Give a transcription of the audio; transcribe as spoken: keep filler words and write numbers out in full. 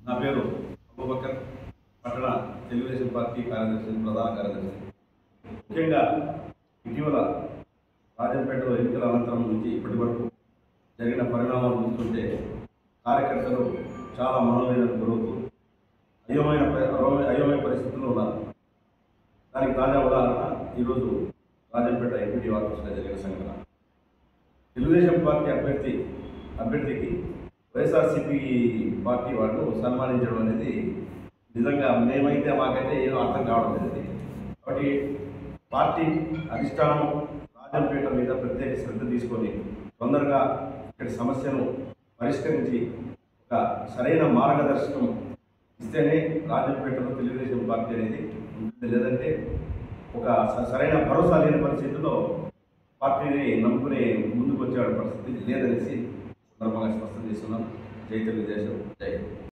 నా పేరు అబూబకర్, పట్టణ తెలుగుదేశం పార్టీ కార్యదర్శి, ప్రధాన కార్యదర్శి. ముఖ్యంగా ఇటీవల రాజంపేటలో ఎన్నికల అనంతరం నుంచి ఇప్పటి వరకు జరిగిన పరిణామాలు చూస్తుంటే కార్యకర్తలు చాలా మనోవేదనకు గురవుతూ అయోమయ అయోమయ పరిస్థితుల్లో ఉన్నారు. దానికి తాజా ఉదాహరణ ఈరోజు రాజంపేట ఎంపీటీ ఆఫీసులో జరిగిన సంఘటన. తెలుగుదేశం పార్టీ అభ్యర్థి అభ్యర్థికి వైఎస్ఆర్సీపీ పార్టీ వాళ్ళు సన్మానించడం అనేది నిజంగా మేమైతే మాకైతే ఏమో అర్థం కావడం లేదు. కాబట్టి పార్టీ అధిష్టానం రాజంపేట మీద ప్రత్యేక శ్రద్ధ తీసుకొని తొందరగా ఇక్కడి సమస్యను పరిష్కరించి ఒక సరైన మార్గదర్శకం ఇస్తేనే రాజంపేటలో తెలుగుదేశం పార్టీ అనేది ఉంటుంది. లేదంటే ఒక సరైన భరోసా లేని పరిస్థితుల్లో పార్టీని నమ్ముకునే ముందుకు వచ్చే పరిస్థితి లేదనేసి సందర్భంగా స్పష్టం చేస్తున్నాం. జై తెలుగుదేశం, జై.